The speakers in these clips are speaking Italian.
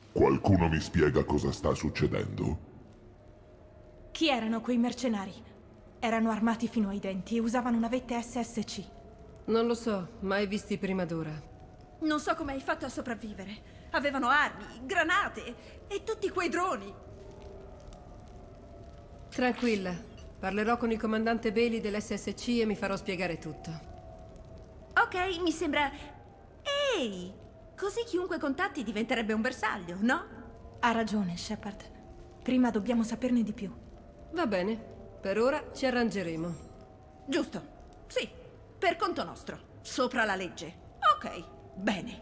Qualcuno mi spiega cosa sta succedendo? Chi erano quei mercenari? Erano armati fino ai denti e usavano navette SSC. Non lo so, mai visti prima d'ora. Non so come hai fatto a sopravvivere. Avevano armi, granate e tutti quei droni. Tranquilla, parlerò con il comandante Bailey dell'SSC e mi farò spiegare tutto. Ok, mi sembra... Ehi! Così chiunque contatti diventerebbe un bersaglio, no? Ha ragione, Shepard. Prima dobbiamo saperne di più. Va bene, per ora ci arrangeremo. Giusto. Sì, per conto nostro. Sopra la legge. Ok, bene.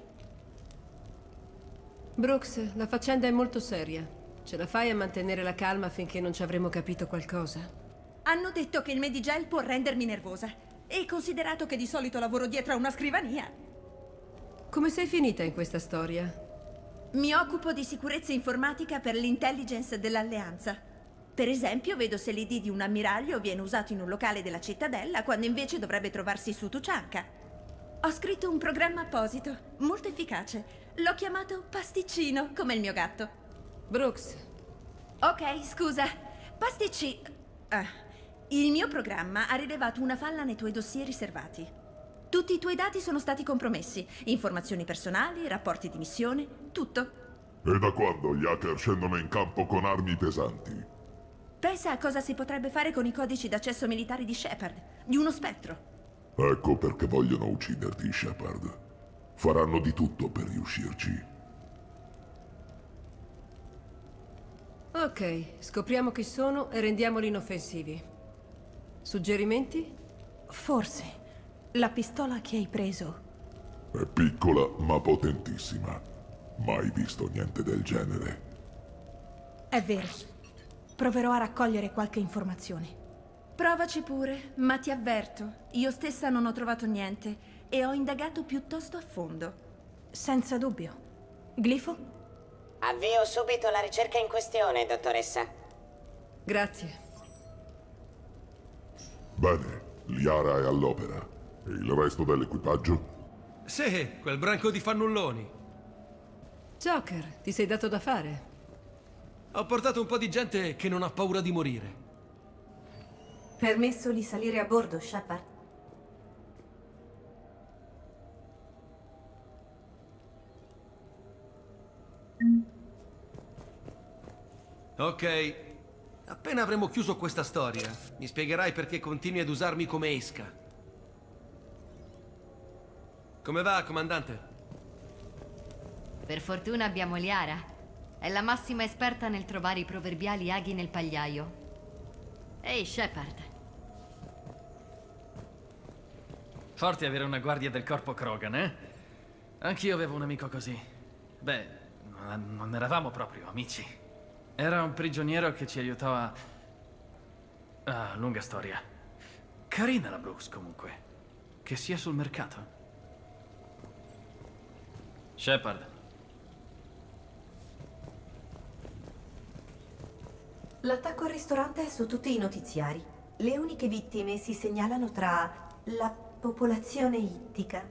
Brooks, la faccenda è molto seria. Ce la fai a mantenere la calma finché non ci avremo capito qualcosa? Hanno detto che il Medigel può rendermi nervosa. E considerato che di solito lavoro dietro a una scrivania, Come sei finita in questa storia? mi occupo di sicurezza informatica per l'intelligence dell'Alleanza. Per esempio, vedo se l'ID di un ammiraglio viene usato in un locale della cittadella quando invece dovrebbe trovarsi su Tuchanka. Ho scritto un programma apposito, molto efficace. L'ho chiamato Pasticcino, come il mio gatto. Brooks, Ok, scusa. Il mio programma ha rilevato una falla nei tuoi dossier riservati. Tutti i tuoi dati sono stati compromessi. Informazioni personali, rapporti di missione, tutto. E da quando gli hacker scendono in campo con armi pesanti? Pensa a cosa si potrebbe fare con i codici d'accesso militari di Shepard, di uno spettro. Ecco perché vogliono ucciderti, Shepard. Faranno di tutto per riuscirci. ok, scopriamo chi sono e rendiamoli inoffensivi. Suggerimenti? Forse. La pistola che hai preso. È piccola ma potentissima. Mai visto niente del genere. È vero. Proverò a raccogliere qualche informazione. Provaci pure, ma ti avverto, io stessa non ho trovato niente e ho indagato piuttosto a fondo. Senza dubbio. Glifo? Avvio subito la ricerca in questione, dottoressa. Grazie. Bene, Liara è all'opera. E il resto dell'equipaggio? Sì, quel branco di fannulloni. Joker, ti sei dato da fare? Ho portato un po' di gente che non ha paura di morire. Permesso di salire a bordo, Shepard? Ok. Appena avremo chiuso questa storia, mi spiegherai perché continui ad usarmi come esca. Come va, comandante? Per fortuna abbiamo Liara. È la massima esperta nel trovare i proverbiali aghi nel pagliaio. Ehi, Shepard. Forte avere una guardia del corpo Krogan, eh? Anch'io avevo un amico così. Beh, non eravamo proprio amici. Era un prigioniero che ci aiutò a... Ah, lunga storia. Carina la Brooks, comunque. Che sia sul mercato. Shepard. L'attacco al ristorante è su tutti i notiziari. Le uniche vittime si segnalano tra la popolazione ittica.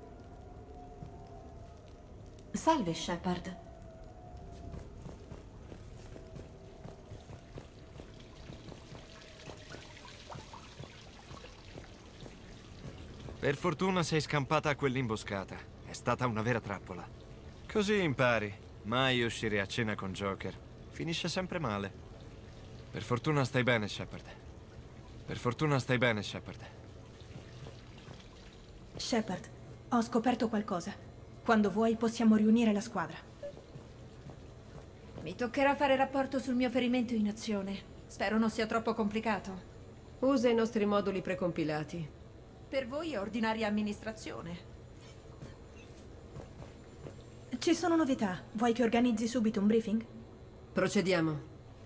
Salve, Shepard. Per fortuna sei scampata a quell'imboscata. È stata una vera trappola. Così impari. Mai uscire a cena con Joker. Finisce sempre male. Per fortuna stai bene, Shepard. Per fortuna stai bene, Shepard. Shepard, ho scoperto qualcosa. Quando vuoi possiamo riunire la squadra. Mi toccherà fare rapporto sul mio ferimento in azione. Spero non sia troppo complicato. Usa i nostri moduli precompilati. Per voi è ordinaria amministrazione. Ci sono novità. Vuoi che organizzi subito un briefing? Procediamo.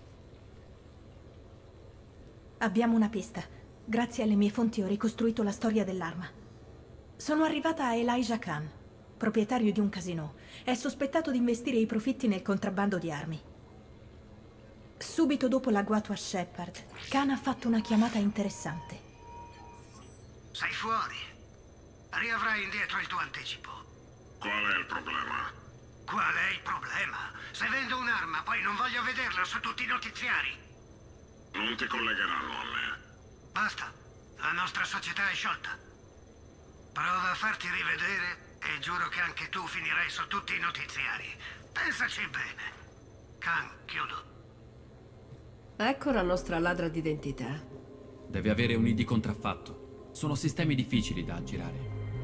Abbiamo una pista. Grazie alle mie fonti ho ricostruito la storia dell'arma. Sono arrivata a Elijah Khan, proprietario di un casinò. È sospettato di investire i profitti nel contrabbando di armi. Subito dopo l'agguato a Shepard, Khan ha fatto una chiamata interessante. Sei fuori. Riavrai indietro il tuo anticipo. Qual è il problema? Qual è il problema? Se vendo un'arma, poi non voglio vederla su tutti i notiziari. Non ti collegheranno a me. Basta. La nostra società è sciolta. Prova a farti rivedere e giuro che anche tu finirai su tutti i notiziari. Pensaci bene. Khan, chiudo. Ecco la nostra ladra d'identità. Deve avere un ID contraffatto. Sono sistemi difficili da aggirare.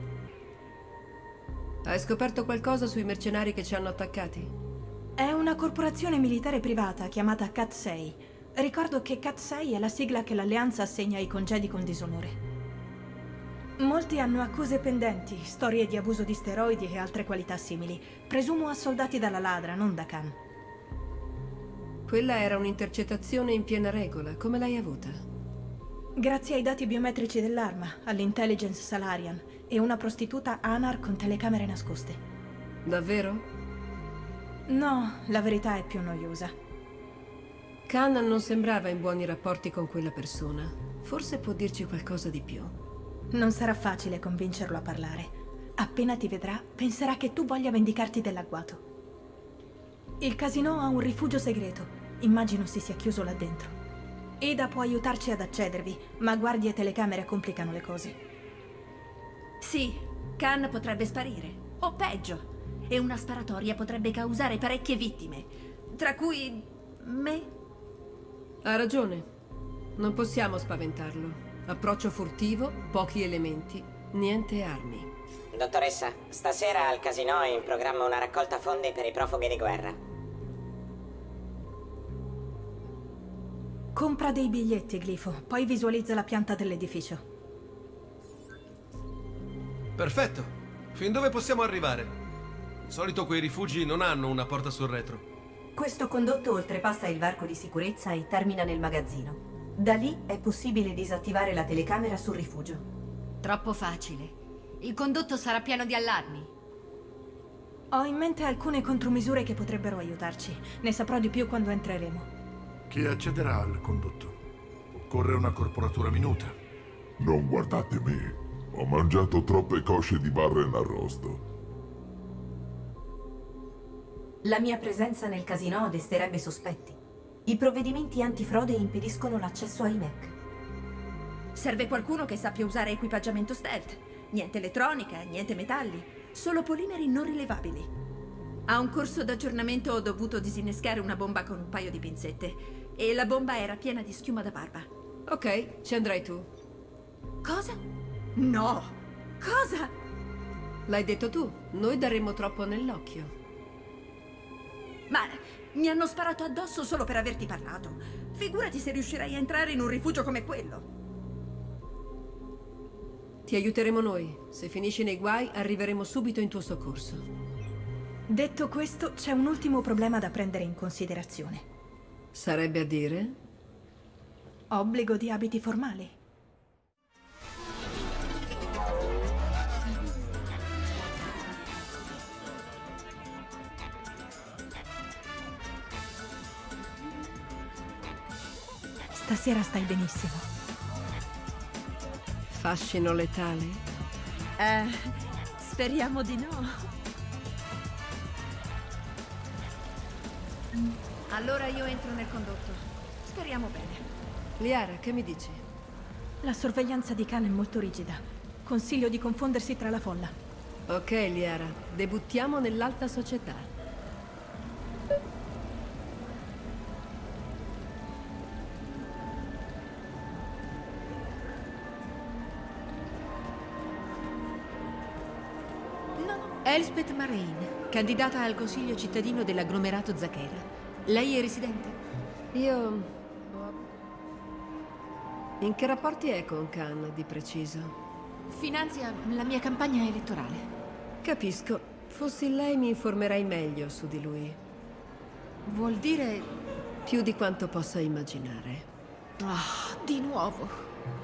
Hai scoperto qualcosa sui mercenari che ci hanno attaccati? È una corporazione militare privata chiamata CAT-6. Ricordo che CAT-6 è la sigla che l'Alleanza assegna ai congedi con disonore. Molti hanno accuse pendenti, storie di abuso di steroidi e altre qualità simili. Presumo assoldati dalla ladra, non da Khan. Quella era un'intercettazione in piena regola. Come l'hai avuta? Grazie ai dati biometrici dell'arma, all'intelligence Salarian e una prostituta Anar con telecamere nascoste. Davvero? No, la verità è più noiosa. Khan non sembrava in buoni rapporti con quella persona. Forse può dirci qualcosa di più. Non sarà facile convincerlo a parlare. Appena ti vedrà, penserà che tu voglia vendicarti dell'agguato. Il casino ha un rifugio segreto. Immagino si sia chiuso là dentro. Ada può aiutarci ad accedervi, ma guardie e telecamere complicano le cose. Sì, Khan potrebbe sparire. O peggio. E una sparatoria potrebbe causare parecchie vittime. Tra cui... me. Ha ragione. Non possiamo spaventarlo. Approccio furtivo, pochi elementi, niente armi. Dottoressa, stasera al casino è in programma una raccolta fondi per i profughi di guerra. Compra dei biglietti, Glifo, poi visualizza la pianta dell'edificio. Perfetto. Fin dove possiamo arrivare? Di solito quei rifugi non hanno una porta sul retro. Questo condotto oltrepassa il varco di sicurezza e termina nel magazzino. Da lì è possibile disattivare la telecamera sul rifugio. Troppo facile. Il condotto sarà pieno di allarmi. Ho in mente alcune contromisure che potrebbero aiutarci. Ne saprò di più quando entreremo. Chi accederà al condotto? Occorre una corporatura minuta. Non guardate me. Ho mangiato troppe cosce di Barren arrosto. La mia presenza nel casino desterebbe sospetti. I provvedimenti antifrode impediscono l'accesso ai mech. Serve qualcuno che sappia usare equipaggiamento stealth. Niente elettronica, niente metalli. Solo polimeri non rilevabili. A un corso d'aggiornamento ho dovuto disinnescare una bomba con un paio di pinzette. E la bomba era piena di schiuma da barba. Ok, ci andrai tu. Cosa? No! Cosa? L'hai detto tu. Noi daremmo troppo nell'occhio. Ma mi hanno sparato addosso solo per averti parlato. Figurati se riuscirai a entrare in un rifugio come quello. Ti aiuteremo noi. Se finisci nei guai, arriveremo subito in tuo soccorso. Detto questo, c'è un ultimo problema da prendere in considerazione. Sarebbe a dire? Obbligo di abiti formali. Stasera stai benissimo. Fascino letale? Speriamo di no. Allora io entro nel condotto. Speriamo bene. Liara, che mi dici? La sorveglianza di Khan è molto rigida. Consiglio di confondersi tra la folla. Ok, Liara. Debuttiamo nell'alta società. Elspeth Marraine, candidata al consiglio cittadino dell'agglomerato Zakhera. Lei è residente? Io... In che rapporti è con Khan, di preciso? Finanzia la mia campagna elettorale. Capisco. Fossi lei mi informerei meglio su di lui. Vuol dire... Più di quanto possa immaginare. Ah, di nuovo.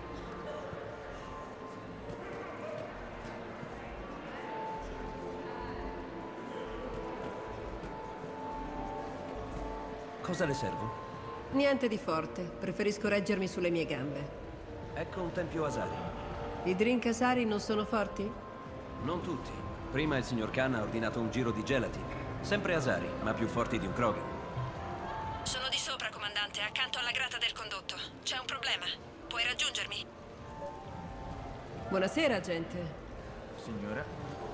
Cosa le servo? Niente di forte. Preferisco reggermi sulle mie gambe. Ecco un tempio Asari. I drink Asari non sono forti? Non tutti. Prima il signor Khan ha ordinato un giro di gelatin. Sempre Asari, ma più forti di un Krogan. Sono di sopra, comandante, accanto alla grata del condotto. C'è un problema. Puoi raggiungermi? Buonasera, agente. Signora.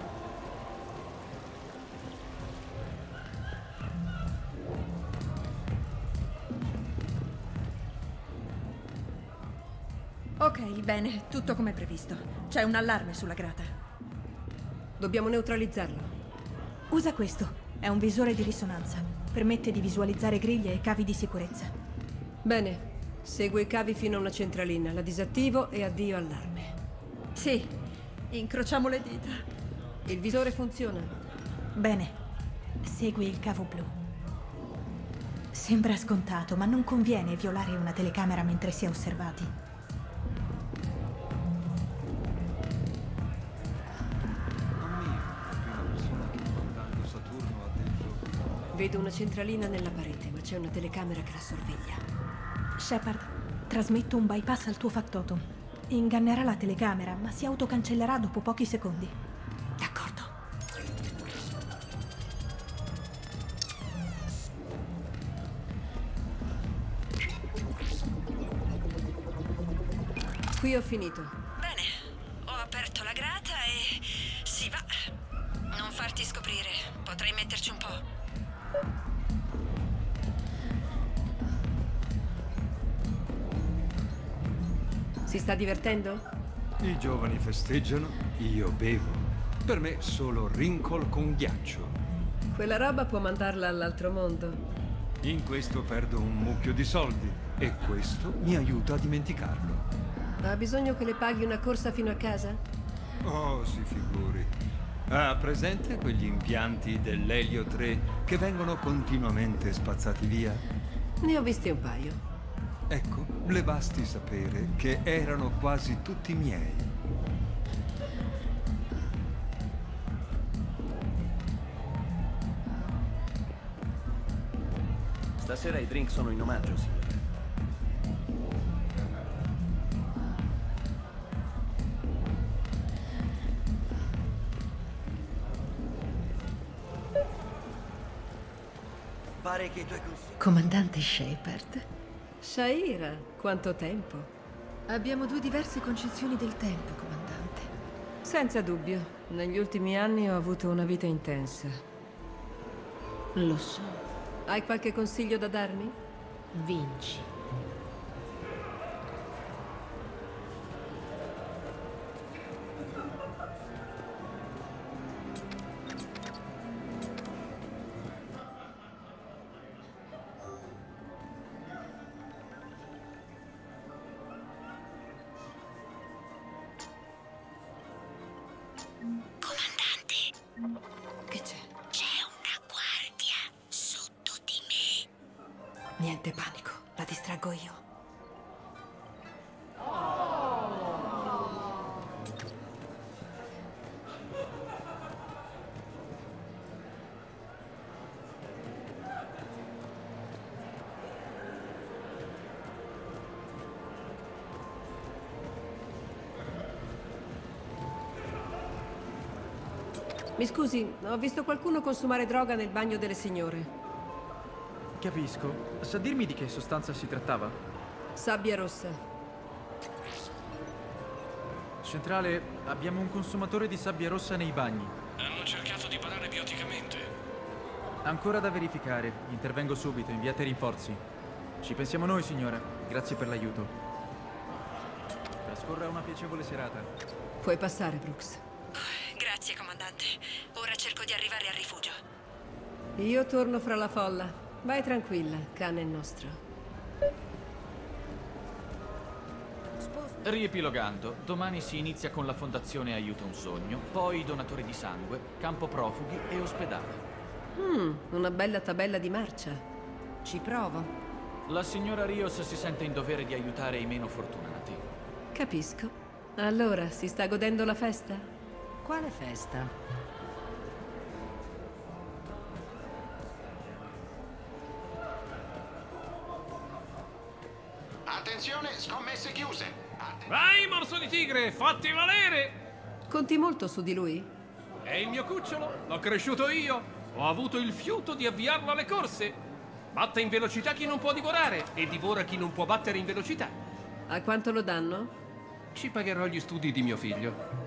Ok, bene, tutto come previsto. C'è un allarme sulla grata. Dobbiamo neutralizzarlo. Usa questo. È un visore di risonanza. Permette di visualizzare griglie e cavi di sicurezza. Bene. Seguo i cavi fino a una centralina. La disattivo e addio allarme. Sì. Incrociamo le dita. Il visore funziona. Bene. Segui il cavo blu. Sembra scontato, ma non conviene violare una telecamera mentre si è osservati. Vedo una centralina nella parete, ma c'è una telecamera che la sorveglia. Shepard, trasmetto un bypass al tuo factotum. Ingannerà la telecamera, ma si autocancellerà dopo pochi secondi. D'accordo. Qui ho finito. Bene, ho aperto la grata e si va. Non farti scoprire, potrei metterci un po'. Si sta divertendo? I giovani festeggiano, io bevo. Per me solo Wrinkle con ghiaccio. Quella roba può mandarla all'altro mondo. In questo perdo un mucchio di soldi e questo mi aiuta a dimenticarlo. Ha bisogno che le paghi una corsa fino a casa? Oh, si figuri. Ha presente quegli impianti dell'Elio 3 che vengono continuamente spazzati via? Ne ho visti un paio. Ecco, le basti sapere che erano quasi tutti miei. Stasera i drink sono in omaggio, signore. Pare che i tuoi consigli... Comandante Shepard. Shaira, quanto tempo? Abbiamo due diverse concezioni del tempo, comandante. Senza dubbio. Negli ultimi anni ho avuto una vita intensa. Lo so. Hai qualche consiglio da darmi? Vinci. Niente panico, la distraggo io. Mi scusi, ho visto qualcuno consumare droga nel bagno delle signore. Capisco. Sa dirmi di che sostanza si trattava? Sabbia rossa. Centrale, abbiamo un consumatore di sabbia rossa nei bagni. Hanno cercato di parare bioticamente. Ancora da verificare. Intervengo subito, inviate rinforzi. Ci pensiamo noi, signora. Grazie per l'aiuto. Trascorra una piacevole serata. Puoi passare, Brooks. Grazie, comandante. Ora cerco di arrivare al rifugio. Io torno fra la folla. Vai tranquilla, Khan è nostro. Riepilogando, domani si inizia con la fondazione Aiuta un Sogno, poi i donatori di sangue, campo profughi e ospedale. Una bella tabella di marcia. Ci provo. La signora Rios si sente in dovere di aiutare i meno fortunati. Capisco. Allora, si sta godendo la festa? Quale festa? Attenzione, scommesse chiuse. Vai, morso di tigre, fatti valere! Conti molto su di lui? È il mio cucciolo, l'ho cresciuto io. Ho avuto il fiuto di avviarlo alle corse. Batte in velocità chi non può divorare e divora chi non può battere in velocità. A quanto lo danno? Ci pagherò gli studi di mio figlio.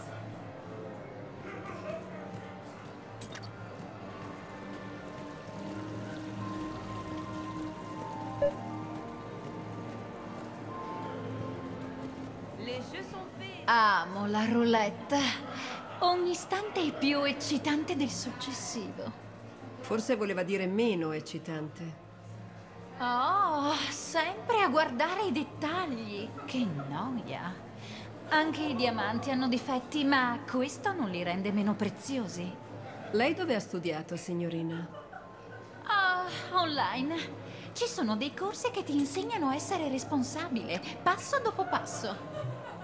Amo la roulette. Ogni istante è più eccitante del successivo. Forse voleva dire meno eccitante. Oh, sempre a guardare i dettagli. Che noia. Anche i diamanti hanno difetti, ma questo non li rende meno preziosi. Lei dove ha studiato, signorina? Online. Ci sono dei corsi che ti insegnano a essere responsabile, passo dopo passo.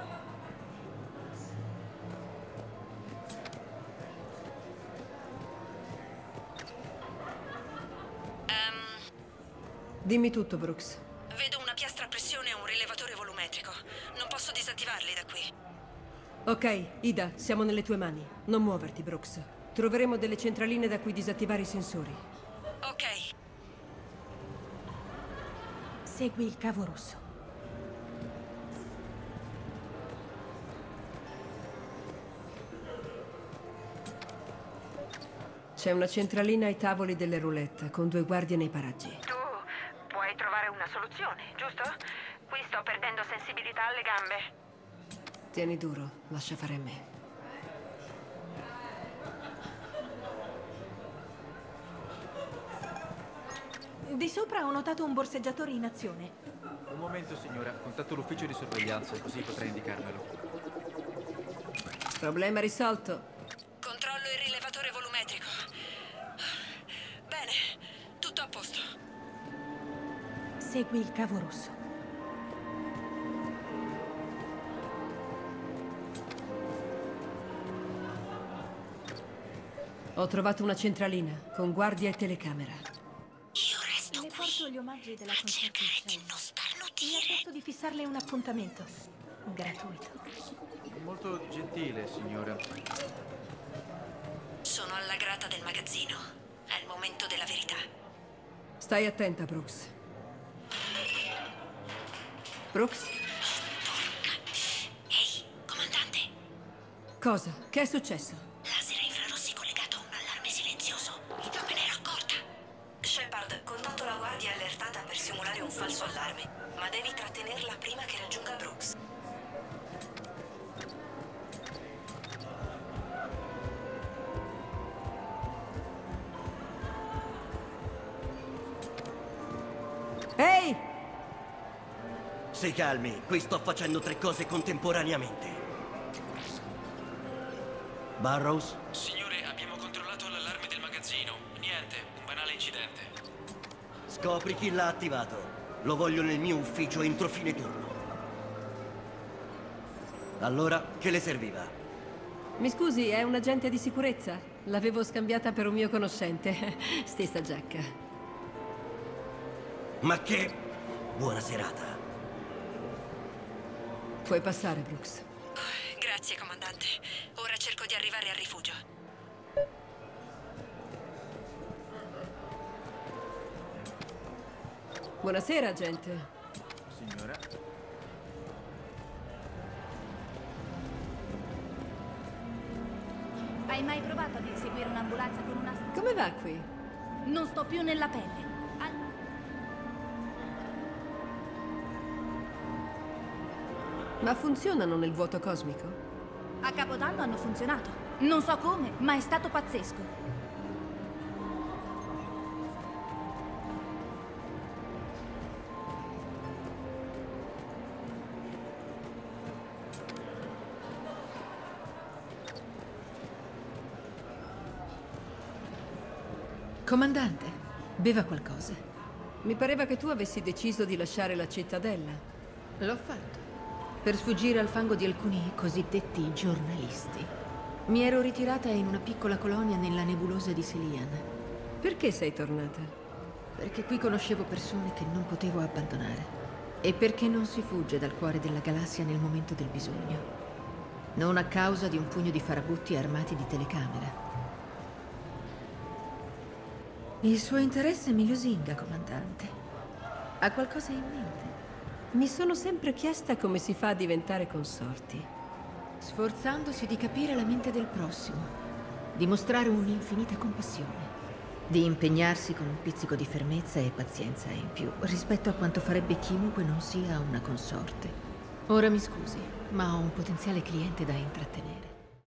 Dimmi tutto, Brooks. Vedo una piastra a pressione e un rilevatore volumetrico. Non posso disattivarli da qui. Ok, Ida, siamo nelle tue mani. Non muoverti, Brooks. Troveremo delle centraline da cui disattivare i sensori. Ok. Segui il cavo rosso. C'è una centralina ai tavoli delle roulette, con 2 guardie nei paraggi. Tu puoi trovare una soluzione, giusto? Qui sto perdendo sensibilità alle gambe. Tieni duro, lascia fare a me. Di sopra ho notato un borseggiatore in azione. Un momento, signora. Contatto l'ufficio di sorveglianza, così potrei indicarmelo. Problema risolto. Controllo il rilevatore volumetrico. Bene, tutto a posto. Segui il cavo rosso. Ho trovato una centralina, con guardia e telecamera. Io resto Le qui porto gli omaggi della a cercare di non starnutire. Mi ha chiesto di fissarle un appuntamento. Gratuito. Molto gentile, signora. Sono alla grata del magazzino. È il momento della verità. Stai attenta, Brooks. Brooks? Ehi, comandante. Cosa? Che è successo? Laser a infrarossi collegato a un allarme silenzioso. Non me ne ero accorta. Shepard, contatto la guardia allertata per simulare un falso allarme. Ma devi trattenerla prima che raggiunga Brooks. Ehi! Si calmi, qui sto facendo 3 cose contemporaneamente. Burrows? Signore, abbiamo controllato l'allarme del magazzino. Niente, un banale incidente. Scopri chi l'ha attivato. Lo voglio nel mio ufficio entro fine turno. Allora, che le serviva? Mi scusi, è un agente di sicurezza? L'avevo scambiata per un mio conoscente. Stessa giacca. Ma che... Buona serata. Puoi passare, Brooks. Grazie, comandante. Ora cerco di arrivare al rifugio. Buonasera, agente. Signora? Hai mai provato ad inseguire un'ambulanza con una... Come va qui? Non sto più nella pelle. Ma funzionano nel vuoto cosmico? A Capodanno hanno funzionato. Non so come, ma è stato pazzesco. Comandante, beva qualcosa. Mi pareva che tu avessi deciso di lasciare la cittadella. L'ho fatto. Per sfuggire al fango di alcuni cosiddetti giornalisti. Mi ero ritirata in una piccola colonia nella nebulosa di Selian. Perché sei tornata? Perché qui conoscevo persone che non potevo abbandonare. E perché non si fugge dal cuore della galassia nel momento del bisogno. Non a causa di un pugno di farabutti armati di telecamera. Il suo interesse mi lusinga, comandante. Ha qualcosa in mente? Mi sono sempre chiesta come si fa a diventare consorti. Sforzandosi di capire la mente del prossimo, di mostrare un'infinita compassione, di impegnarsi con un pizzico di fermezza e pazienza in più rispetto a quanto farebbe chiunque non sia una consorte. Ora mi scusi, ma ho un potenziale cliente da intrattenere.